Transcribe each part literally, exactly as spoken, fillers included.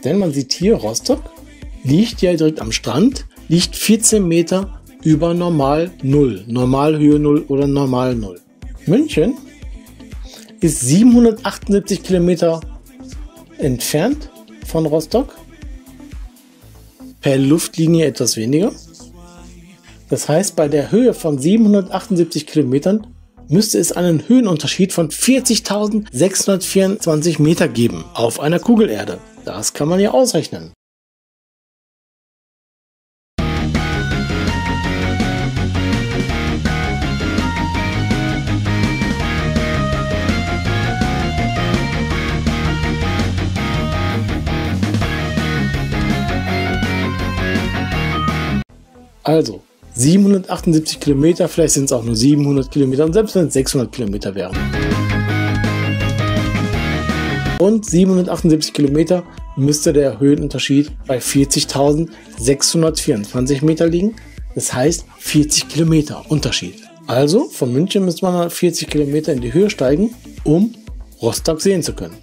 Denn man sieht hier, Rostock liegt ja direkt am Strand, liegt vierzehn Meter über Normal Null, Normalhöhe Null oder Normal Null. München ist siebenhundertachtundsiebzig Kilometer entfernt von Rostock, per Luftlinie etwas weniger. Das heißt, bei der Höhe von siebenhundertachtundsiebzig Kilometern müsste es einen Höhenunterschied von vierzigtausendsechshundertvierundzwanzig Meter geben auf einer Kugelerde. Das kann man ja ausrechnen. Also siebenhundertachtundsiebzig Kilometer, vielleicht sind es auch nur siebenhundert Kilometer und selbst wenn es sechshundert Kilometer wären. Und siebenhundertachtundsiebzig Kilometer müsste der Höhenunterschied bei vierzigtausendsechshundertvierundzwanzig Meter liegen. Das heißt vierzig Kilometer Unterschied. Also von München müsste man vierzig Kilometer in die Höhe steigen, um Rostock sehen zu können.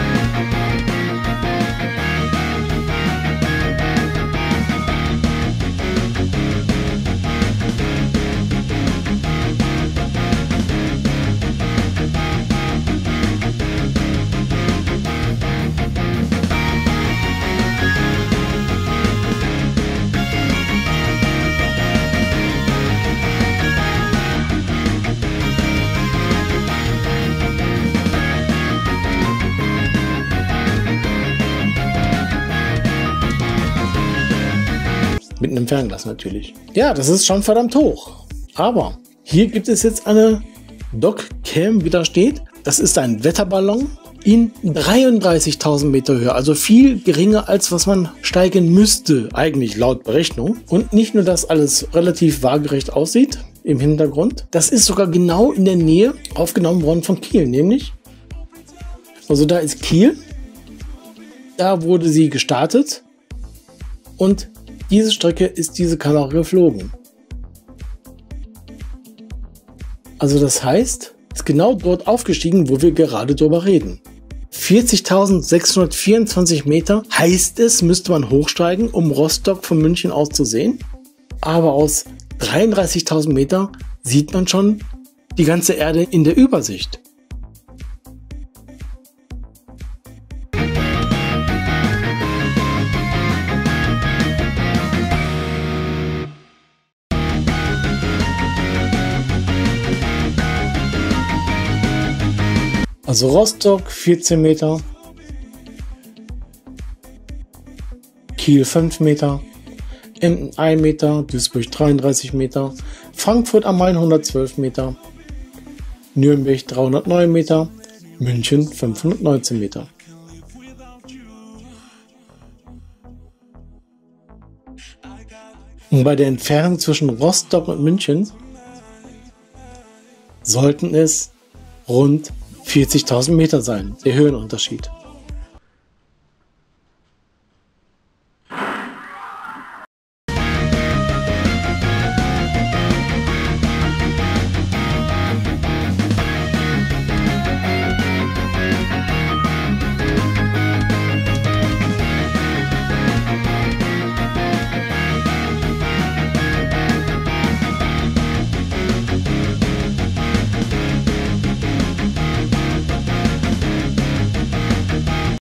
Mit einem Fernglas natürlich. Ja, das ist schon verdammt hoch. Aber hier gibt es jetzt eine Dockcam, wie da steht. Das ist ein Wetterballon in dreiunddreißigtausend Meter Höhe. Also viel geringer, als was man steigen müsste, eigentlich laut Berechnung. Und nicht nur, dass alles relativ waagerecht aussieht im Hintergrund. Das ist sogar genau in der Nähe aufgenommen worden von Kiel. Nämlich, also da ist Kiel. Da wurde sie gestartet. Und diese Strecke ist diese Kamera geflogen. Also das heißt, ist genau dort aufgestiegen, wo wir gerade drüber reden. vierzigtausendsechshundertvierundzwanzig Meter heißt es, müsste man hochsteigen, um Rostock von München aus zu sehen. Aber aus dreiunddreißigtausend Meter sieht man schon die ganze Erde in der Übersicht. Also Rostock vierzehn Meter, Kiel fünf Meter, Emden ein Meter, Duisburg dreiunddreißig Meter, Frankfurt am Main hundertzwölf Meter, Nürnberg dreihundertneun Meter, München fünfhundertneunzehn Meter. Und bei der Entfernung zwischen Rostock und München sollten es rund vierzigtausend Meter sein, der Höhenunterschied.